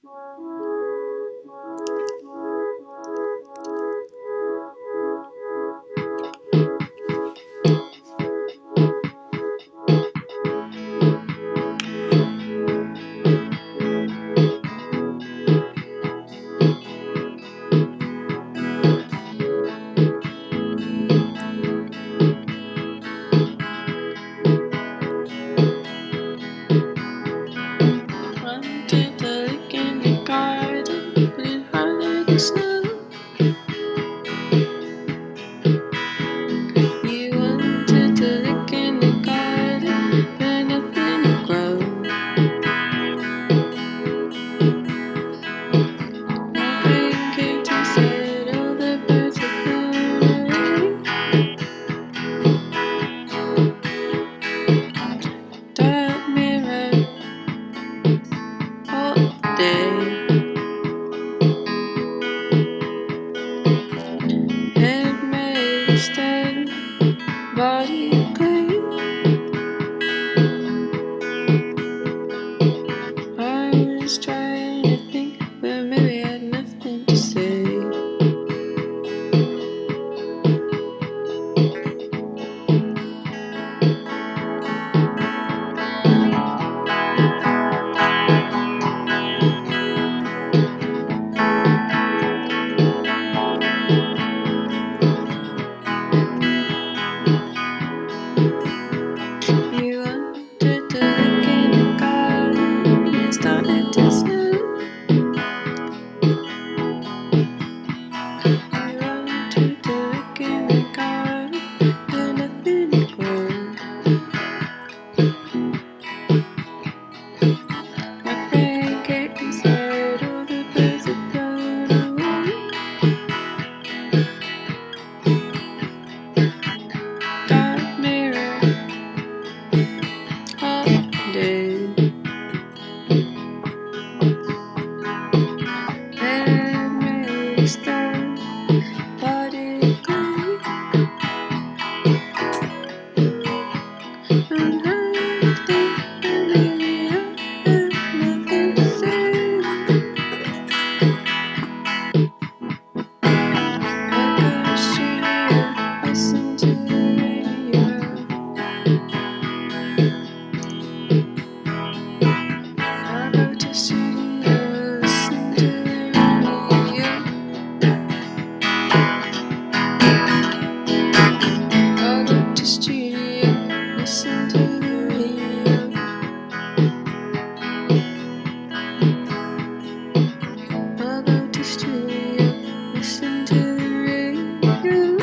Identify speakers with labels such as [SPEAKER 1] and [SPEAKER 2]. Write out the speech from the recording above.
[SPEAKER 1] Wanted to look in the garden, but it hardly the snow. You wanted to look in the garden, but nothing to grow. My grandkids said all the birds are flown away. Dark mirror all day. Head made stand, body clay. I was trying to think, but maybe I had nothing to say. You wanted to look in the garden, and it started to snow. You wanted to look in the garden, but nothing to grow. My friend Kate said all the birds had flown away. Dark mirror all day. Head made stand, body clay. I'm trying to think, but maybe I have nothing to say. I go to studio, listen to the radio. I go to studio, listen to the radio. I go to studio, listen to the radio. I go to studio, listen to the radio.